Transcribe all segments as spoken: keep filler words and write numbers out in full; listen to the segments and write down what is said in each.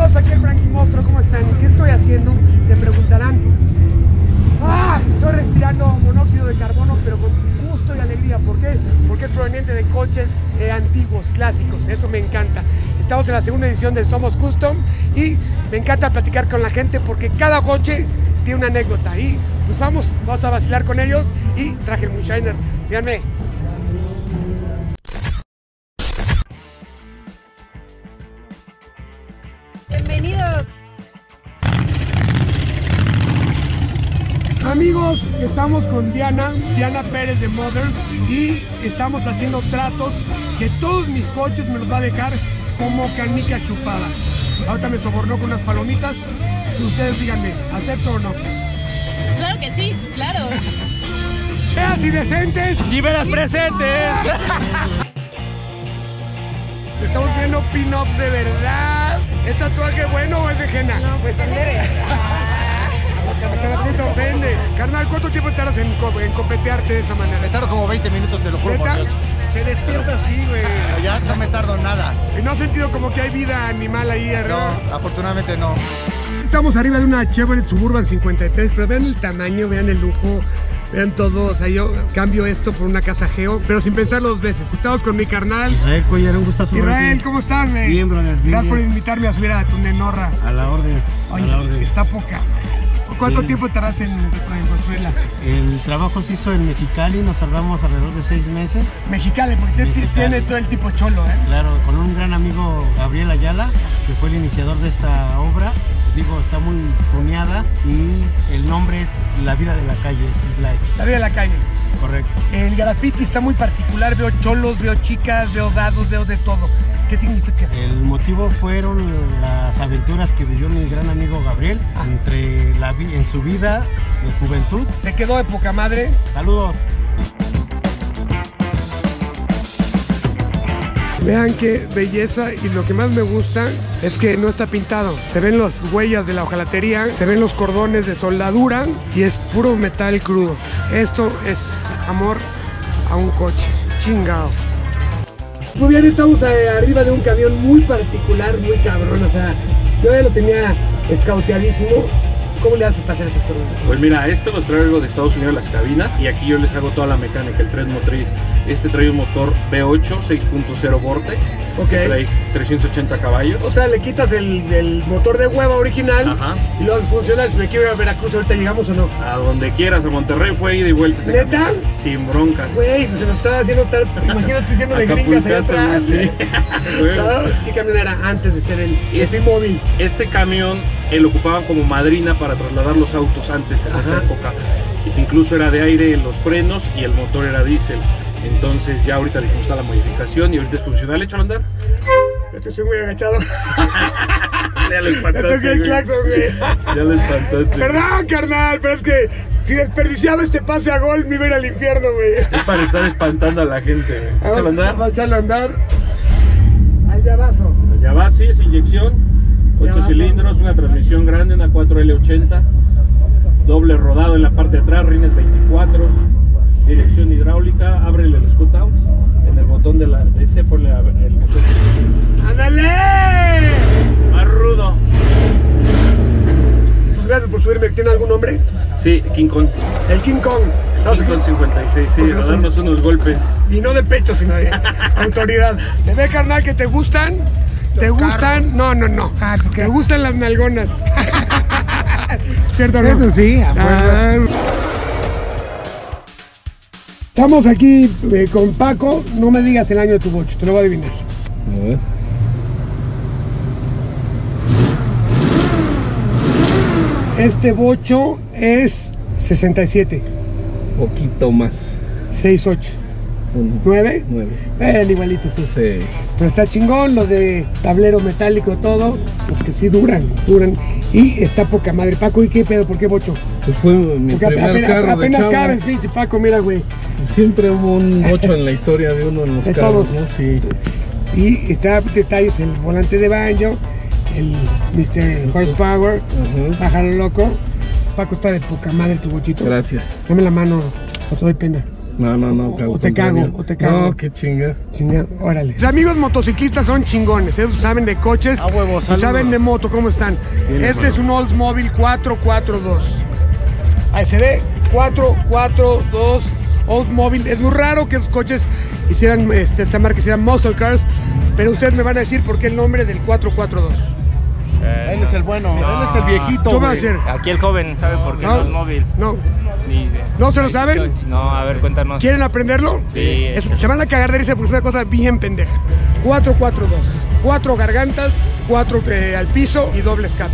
amigos, aquí el Frankie Monstruo, ¿cómo están? ¿Qué estoy haciendo? Se preguntarán. ¡Ah! Estoy respirando monóxido de carbono, pero con gusto y alegría. ¿Por qué? Porque es proveniente de coches eh, antiguos, clásicos. Eso me encanta. Estamos en la segunda edición de Somos Custom y me encanta platicar con la gente porque cada coche tiene una anécdota. Y pues vamos, vamos a vacilar con ellos y traje el Moonshiner. Díganme. Bienvenidos. Amigos, estamos con Diana, Diana Pérez de Mother y estamos haciendo tratos que todos mis coches me los va a dejar como canica chupada. Ahorita me sobornó con unas palomitas y ustedes díganme, ¿acepto o no? Claro que sí, claro. ¡Feas y decentes! ¡Y veras presentes! Estamos viendo pin-ups de verdad. ¿Es tatuaje bueno o es de henna? No, pues el leve. Hasta la puta ofende. Carnal, ¿cuánto tiempo tardas en, co en copetearte de esa manera? Me tardo como veinte minutos, te lo juro por Dios. Se despierta así, güey. Pero ya no me tardo nada. ¿Y no has sentido como que hay vida animal ahí arriba? No, afortunadamente no. Estamos arriba de una Chevrolet Suburban cincuenta y tres, pero vean el tamaño, vean el lujo, vean todo. O sea, yo cambio esto por una casa Geo, pero sin pensarlo dos veces. Estamos con mi carnal Israel Cuellar, un gustazo. Israel, ¿cómo estás, güey? Bien, brother. Bien, Gracias por bien. invitarme a subir a tu nenorra. A la orden. Oye, a la orden. está poca. ¿Cuánto Sí. tiempo tardaste en, en construirla? El trabajo se hizo en Mexicali, nos tardamos alrededor de seis meses. Mexicali, porque Mexicali. tiene todo el tipo cholo, ¿eh? Claro, con un gran amigo, Gabriel Ayala, que fue el iniciador de esta obra. Digo, está muy tuneada y el nombre es La Vida de la Calle, Street Life. La vida de la calle. Correcto. El graffiti está muy particular, veo cholos, veo chicas, veo dados, veo de todo. ¿Qué significa? El motivo fueron las aventuras que vivió mi gran amigo Gabriel Ah. entre la vi en su vida de juventud. ¿Te quedó de poca madre? Saludos. Vean qué belleza, y lo que más me gusta es que no está pintado. Se ven las huellas de la hojalatería, se ven los cordones de soldadura y es puro metal crudo. Esto es amor a un coche. Chingao. Muy bien, estamos arriba de un camión muy particular, muy cabrón. O sea, yo ya lo tenía escauteadísimo. ¿Cómo le haces para hacer esas cosas? Pues mira, esto los traigo de Estados Unidos las cabinas y aquí yo les hago toda la mecánica, el tren motriz. Este trae un motor V ocho seis punto cero Vortex, Ok. que trae trescientos ochenta caballos. O sea, le quitas el, el motor de hueva original. Ajá. Y luego funciona. Si me quiero ir a Veracruz, ahorita llegamos o no. A donde quieras, a Monterrey fue ida y vuelta. ese ¿Neta? camión. Sin broncas. Güey, pues se nos estaba haciendo tal. Imagínate lleno de gringas allá Acapulcazo, atrás. sí. Claro, ¿qué camión era antes de ser el este móvil? Este camión eh, lo ocupaban como madrina para trasladar los autos antes, en Ajá. esa época. Incluso era de aire los frenos y el motor era diésel. Entonces ya ahorita le hicimos toda la modificación y ahorita es funcional. Échalo a andar. Yo te estoy muy agachado. Ya lo Ya espantaste, toqué el güey. claxon, güey. Ya lo espantaste. Perdón, carnal, pero es que si desperdiciaba este pase a gol, me iba a ir al infierno, güey. Es para estar espantando a la gente. Échalo a Vamos, andar. vamos a echarlo a andar. Al llavazo. Ya va, sí, es inyección. Ya ocho va, cilindros, una transmisión grande, una cuatro L ochenta. Doble rodado en la parte de atrás, rines veinticuatro. Dirección hidráulica, ábrele los cutouts. En el botón de la de ese ponle a- el botón. ¡Ándale! Más rudo. Pues gracias por subirme. ¿Tiene algún nombre? Sí, King Kong. El King Kong. Estamos King aquí. Kong cincuenta y seis, sí, Porque no a son- darnos unos golpes. Y no de pecho, sino de autoridad. ¿Se ve, carnal, que te gustan? ¿Te gustan? No, no, no. ¿Te gustan las nalgonas? ¿Cierto o no? Eso sí, a Ah. Estamos aquí eh, con Paco. No me digas el año de tu bocho, te lo voy a adivinar. A ver. Este bocho es sesenta y siete, Poquito más. sesenta y ocho, Uno, nueve. nueve. Eran igualitos, sí. Sí. Pero está chingón, los de tablero metálico, todo. Los que sí duran, duran. Y está poca madre. Paco, ¿y qué pedo? ¿Por qué bocho? Pues fue mi Porque primer apenas, carro apenas de chavo. cabes, pinche Paco, mira, güey. Siempre hubo un ocho en la historia de uno en los De carros, todos. ¿no? Sí. Y está detalles, el volante de baño, el mister Horsepower, Ajá. pájaro loco. Paco, está de poca madre tu bochito. Gracias. Dame la mano, no te doy pena. No, no, no. O, o te cago, o te cago. No, qué chinga. Chinga, órale. Los amigos motociclistas son chingones, esos saben de coches. A huevo, y saludos. saben de moto, ¿cómo están? Bien, este hermano. es un Oldsmobile cuatro cuatro dos. Ahí se ve, cuatro cuatro dos Oldsmobile. Es muy raro que esos coches hicieran, este, esta marca hicieran muscle cars, pero ustedes me van a decir por qué el nombre del cuatro cuatro dos. Eh, él es el bueno, No. él es el viejito. ¿Cómo va a güey. ser? Aquí el joven sabe por qué no, es móvil. No. Ni de- ¿No se lo saben? No, a ver, cuéntanos. ¿Quieren aprenderlo? Sí. Es- se van a cagar de risa porque es una cosa bien pendeja. cuatro cuatro dos. Cuatro gargantas, cuatro eh, al piso y doble escape.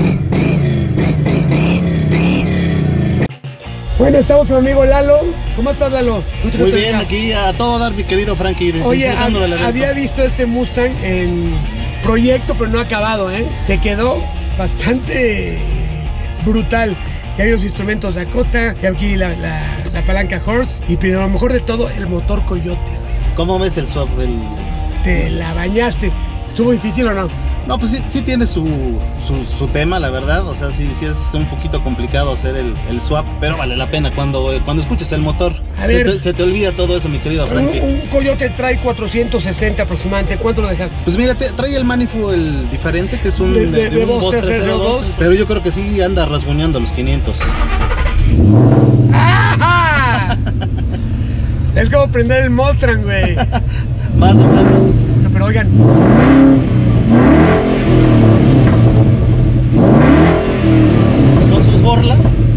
Bueno, estamos con mi amigo Lalo. ¿Cómo estás, Lalo? Muy bien, aquí a todo dar, mi querido Frankie. Oye, disfrutando hab- del evento. había visto este Mustang en proyecto, pero no acabado, ¿eh? Te quedó bastante brutal. Ya hay los instrumentos Dakota, ya aquí la, la, la palanca Horse y pero a lo mejor de todo, el motor Coyote. ¿Cómo ves el swap? El... Te la bañaste. ¿Estuvo difícil o no? No, pues sí, sí tiene su, su, su tema, la verdad. O sea, sí, sí es un poquito complicado hacer el, el swap, pero vale la pena cuando, cuando escuches el motor. A Se ver. te, se te olvida todo eso, mi querido Un, Frankie. un Coyote trae cuatrocientos sesenta aproximadamente. ¿Cuánto lo dejaste? Pues mira, te- trae el manifold diferente, que es un, De- de- de un Boss Boss trescientos dos. trescientos dos, pero yo creo que sí anda rasguñando los quinientos. ¡Ah! Es como prender el Mustang, güey. Más o menos. Pero oigan. Con sus borla.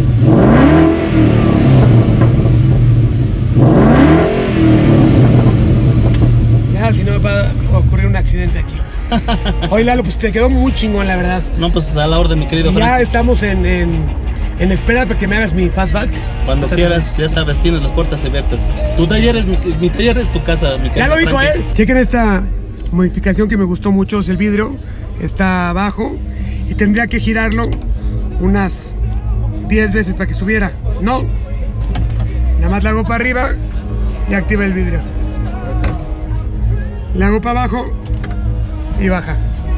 Ya, si no va a ocurrir un accidente aquí. Oye, Lalo, pues te quedó muy chingón, la verdad. No, pues a la orden, mi querido Y ya Frankie. estamos en, en, en espera para que me hagas mi fastback. Cuando quieras, ya sabes, tienes las puertas abiertas. Tu taller es mi, mi taller es tu casa, mi querido Ya lo dijo Frankie. él. Chequen esta modificación que me gustó mucho. Es el vidrio. Está abajo. Y tendría que girarlo unas diez veces para que subiera. No. Nada más la hago para arriba y activa el vidrio. La hago para abajo y baja.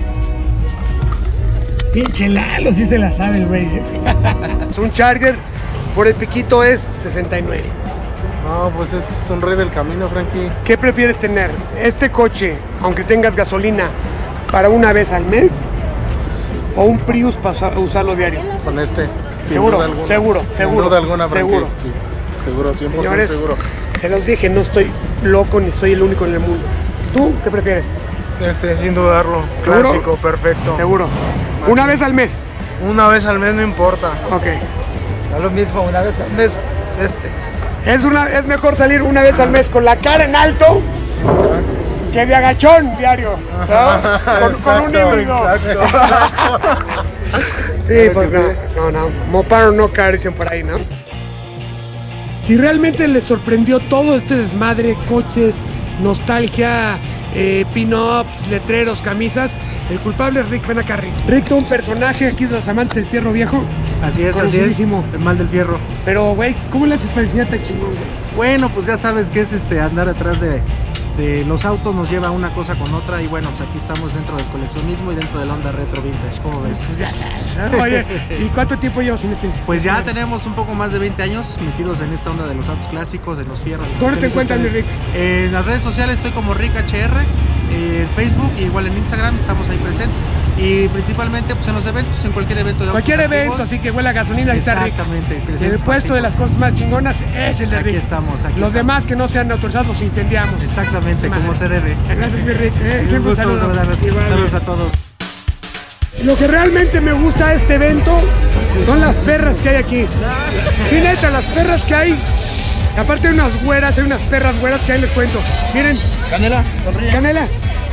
Pinche Lalo, sí se la sabe el güey. Es un Charger. Por el piquito es sesenta y nueve. No, pues es un rey del camino, Frankie. ¿Qué prefieres tener? ¿Este coche, aunque tengas gasolina, para una vez al mes? ¿O un Prius para usa- usarlo diario? Con este. sin Seguro, duda alguna. seguro, Sin seguro, duda alguna, Frankie. seguro. Sí, seguro, cien por ciento Señores, seguro. se los dije, no estoy loco ni soy el único en el mundo. ¿Tú qué prefieres? Este, sin dudarlo. ¿Seguro? Clásico, perfecto. Seguro. ¿Una vez al mes? Una vez al mes no importa. Ok. Da lo mismo, una vez al mes. Este. Es, una, es mejor salir una vez al mes con la cara en alto que de agachón diario, ¿no? Con, con un Exacto, híbrido. exacto. Sí, pues no, no, no, Mopar o no car, dicen por ahí, ¿no? Si realmente les sorprendió todo este desmadre, coches, nostalgia, eh, pin-ups, letreros, camisas, el culpable es Rick, ven acá, Rick. Rick, tú un personaje aquí de los amantes del fierro viejo. Así es, así es. Conocidísimo. El mal del fierro. Pero, güey, ¿cómo le haces para enseñar tan chingón, güey? Bueno, pues ya sabes que es este andar atrás de, de los autos, nos lleva una cosa con otra y bueno, pues aquí estamos dentro del coleccionismo y dentro de la onda retro vintage, ¿cómo ves? Pues ya sabes, ¿no? Oye, ¿y cuánto tiempo llevas en este? Pues ya tenemos un poco más de veinte años metidos en esta onda de los autos clásicos, de los fierros. ¿Dónde te encuentras, mi Rick? En las redes sociales estoy como Rick H R, en Facebook y igual en Instagram estamos ahí presentes. Y principalmente pues en los eventos, en cualquier evento de Cualquier autos evento, antiguos. así que huele a gasolina, ahí está Rick. Exactamente. Y en el crecimientos puesto de las básicos. cosas más chingonas es el de Aquí Rick. estamos, aquí Los estamos. demás que no sean autorizados los incendiamos. Exactamente, Madre. como se debe. Gracias, mi Rick. Eh, Un siempre gusto saludos. saludarlos. Igual, Saludos a todos. Lo que realmente me gusta de este evento son las perras que hay aquí. Sí, neta, las perras que hay. Aparte hay unas güeras, hay unas perras güeras que ahí les cuento. Miren. Canela, sonríe. Canela.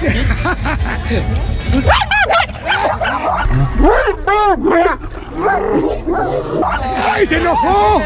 ¡Ay, se enojó!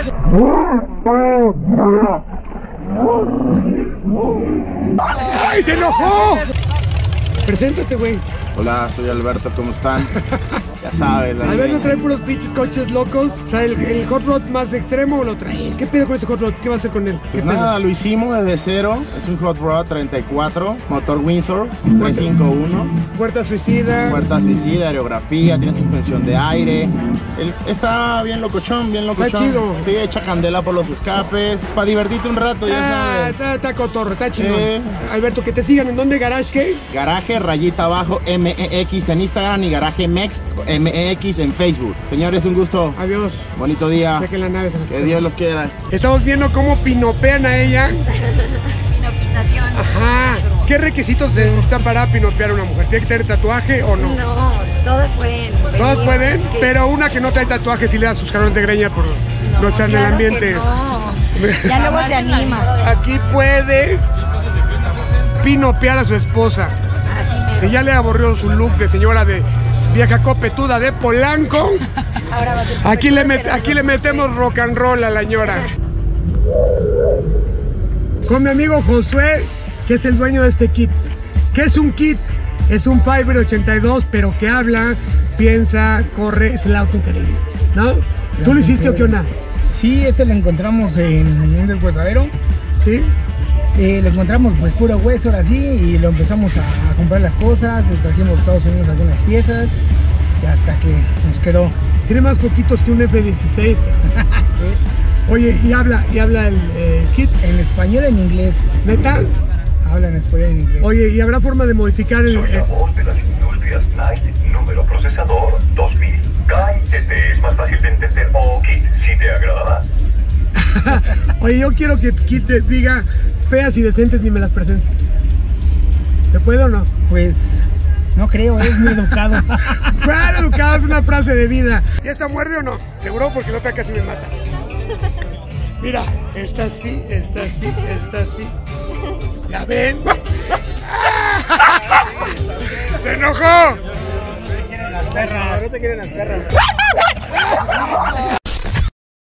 ¡Ay, se enojó! Preséntate, güey. Hola, soy Alberto, ¿cómo están? Ya sabes. A ver, no trae puros pinches coches locos. O sea, el, el hot rod más extremo lo trae. ¿Qué pedo con este hot rod? ¿Qué va a hacer con él? Pues nada, lo hicimos desde cero. Es un hot rod treinta y cuatro, motor Windsor trescientos cincuenta y uno. Puerta suicida. Puerta suicida, aerografía, tiene suspensión de aire. El, está bien locochón, bien locochón. Está chido. Sí, echa candela por los escapes. Para divertirte un rato, ya ah, sabes. Está, está cotorro, está chido. Eh. Alberto, que te sigan. ¿En dónde? ¿Garage qué? Garaje rayita abajo M E X en Instagram y Garaje Mex M E X en Facebook. Señores, un gusto. Adiós. Bonito día. Que la nave se que Dios los quiera. Estamos viendo cómo pinopean a ella. Pinopización. Ajá. ¿Qué requisitos se necesitan para pinopear a una mujer? ¿Tiene que tener tatuaje o no? No, todas pueden. Todas venir, pueden, que... pero una que no trae tatuaje si le da sus jalones de greña por no, no estar claro en el ambiente. No. Ya luego se anima. Aquí puede pinopear a su esposa. Si ya le aburrió su look de señora de vieja copetuda de Polanco, aquí le, met, aquí le metemos rock and roll a la ñora. Con mi amigo Josué, que es el dueño de este kit. ¿Qué es un kit? Es un Fiverr ochenta y dos, pero que habla, piensa, corre, es el auto increíble, ¿no? ¿Tú lo hiciste o qué onda? Sí, ese lo encontramos en un deshuesadero. ¿Sí? Eh, lo encontramos pues puro hueso ahora sí y lo empezamos a, a comprar las cosas, trajimos a Estados Unidos algunas piezas y hasta que nos quedó. Tiene más poquitos que un F dieciséis. ¿Sí? Oye, ¿y habla, y habla el eh, kit? En español y en inglés. ¿Neta? Habla en español y en inglés. Oye, ¿y habrá forma de modificar el...? Soy la voz de las industrias Knight, número procesador dos mil. Kai, este es más fácil de entender. O Kit, si te agradará. Oye, yo quiero que Kit te diga feas y decentes ni me las presentes. ¿Se puede o no? Pues no creo, es muy educado. Claro, educado es una frase de vida. ¿Y esta muerde o no? Seguro, porque la otra casi me mata. Mira, esta sí, esta sí, esta sí. ¿Ya ven? ¡Se enojó! No te quieren las perras. No te quieren las perras.